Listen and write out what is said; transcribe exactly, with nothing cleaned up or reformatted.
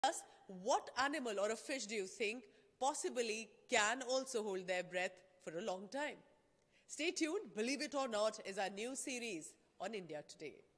us, what animal or a fish do you think possibly can also hold their breath for a long time? Stay tuned. Believe It or Not is our new series on India Today.